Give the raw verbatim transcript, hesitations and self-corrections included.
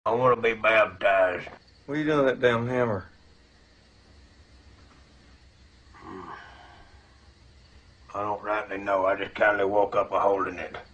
I want to be baptized. What are you doing with that damn hammer? I don't rightly know. I just kindly woke up a holding it.